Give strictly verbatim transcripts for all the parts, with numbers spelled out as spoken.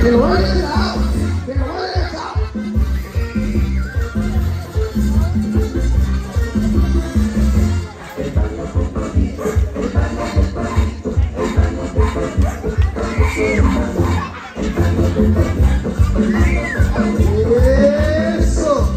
Te lo he dejado, te lo he dejado. Eso.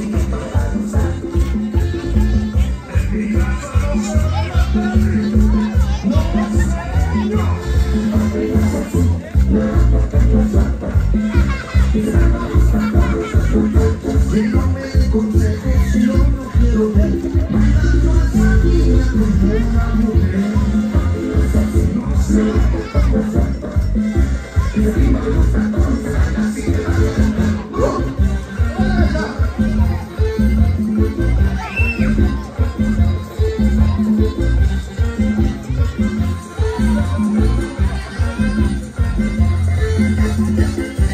Dígame consejos, yo no quiero ver bailando a esa niña como una mujer. No sé. Encima de los tacones, así te va a ver. ¡Oh!